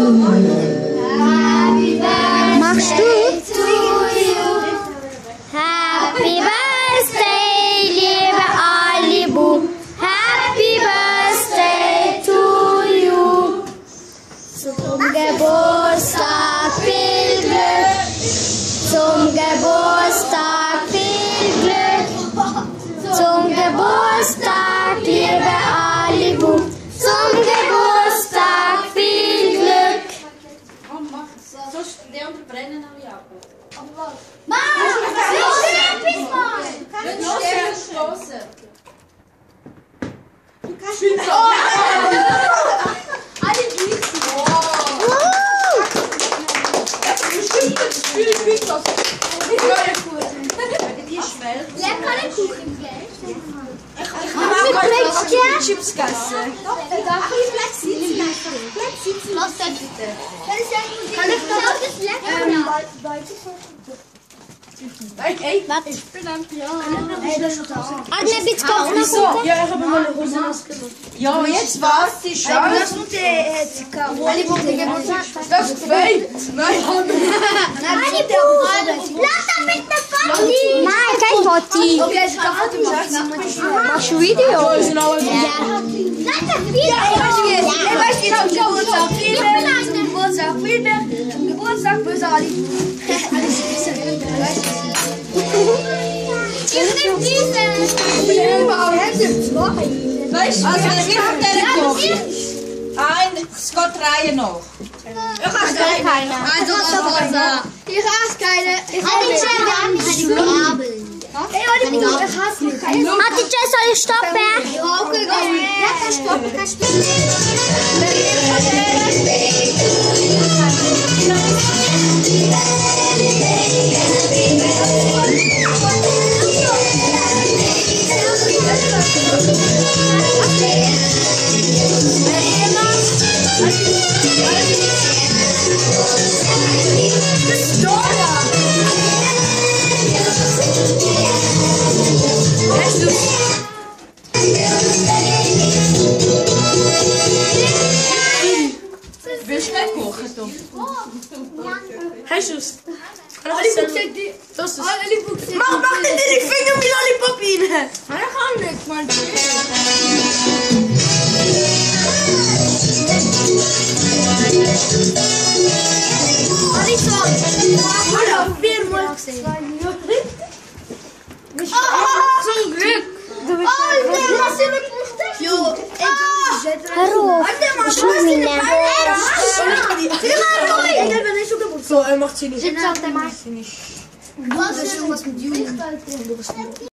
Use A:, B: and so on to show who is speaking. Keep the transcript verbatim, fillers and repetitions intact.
A: Machst du? Happy Birthday, liebe Alibu. Happy Birthday to you. Zum Geburtstag viel Glück. Zum Geburtstag viel Glück. Zum Geburtstag, liebe Alibu. Zum Geburtstag viel Glück.
B: Sonst die anderen brennen alle ab.
A: Mama, willst du etwas machen?
B: Wenn du stehst, stoßen.
C: Du kannst nicht. Oh! Alle gleich.
B: Die schmelzen.
A: Leckere Kuchen, gell?
C: Ich habe Chips gegessen.
A: Lass das bitte. Kann ich noch das lecker?
C: Ey,
A: Warte.
C: Ey, das ist da.
A: Adne, bitte komm nach
C: Wieso?
A: unten.
C: Ja, ich habe meine Hose nass gemacht. Ja, jetzt warte ich schon. Das ist der Das ist fake. Nein,
A: Lass das mit der Fatti. Nein, kein Fatti.
C: okay, ich kann Foto machen.
A: Machst du Video?
C: Ja, ist genau was.
A: Ja. Lass das Video.
C: Ich weiß jetzt. Ich weiß jetzt. Zum Geburtstag Friedberg. Zum Geburtstag Friedberg. Zum Geburtstag Böse Ali. Alles süße.
A: Ich nehm diese.
C: Weißt du, also wir haben den gekocht. Ein, es geht Reihe noch. Ich habe keine. Also,
A: Ich hasse keine. Ich hasse Gabeln. Hey, Oliver, ich hasse nicht. Hatice, soll ich stoppen? Okay, go. Ja, kann stoppen, kann stoppen.
C: Willst du nicht kochen, Tom? Hast du es? Das ist Mach, mach nicht in die Finger mit Lollipop rein! Ich kann nicht, Mann. Alter, viermal gesehen. Zum Glück! Jo,
A: Hör auf, ich will mich nicht.
C: So, er macht sie nicht.
A: Sitz auf der Maske.
C: Was ist irgendwas mit Juli?